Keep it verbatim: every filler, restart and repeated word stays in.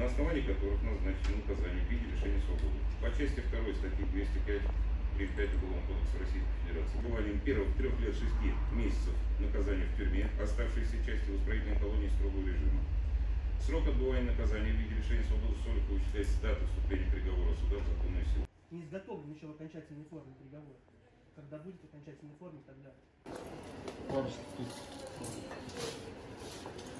на основании которых назначено наказание в виде лишения свободы. По части второй статьи двести пять тридцать пять Уголовного кодекса Российской Федерации отбыванием первых трех лет шести месяцев наказания в тюрьме, оставшейся частью исправительной колонии строгого режима. Срок отбывания наказания в виде лишения свободы срока вычисляется с даты вступления приговора суда в законную силу. Не изготовлен еще в окончательной форме приговор. Когда будет в окончательной форме, тогда...